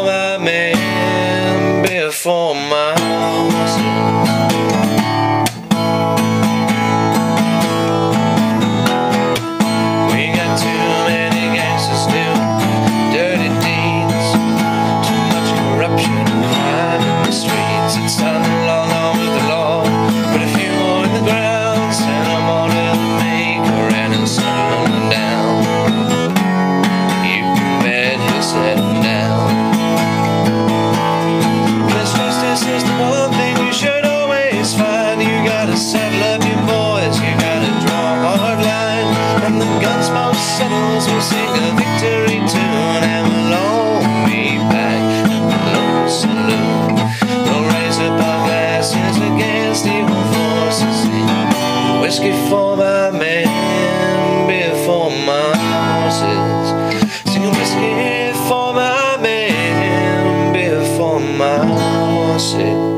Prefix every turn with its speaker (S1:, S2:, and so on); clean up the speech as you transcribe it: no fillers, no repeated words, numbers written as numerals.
S1: my men, beer for my horses. We got too many gangsters doing dirty deeds, too much corruption and crime in the streets. It's time to log on with the law, put a few more in the ground, send them all to the maker and he'll settle them down. You can bet he'll settle down. 'Cause justice is the one thing you should always find. You gotta settle up your boys, you gotta draw a hard line. When the gunsmoke settles, we'll sing a victory tune and we'll all be back at the local saloon. We'll raise up our glasses against evil forces, sing whiskey for my men, beer for my horses. Sing whiskey for my men, beer for my horses.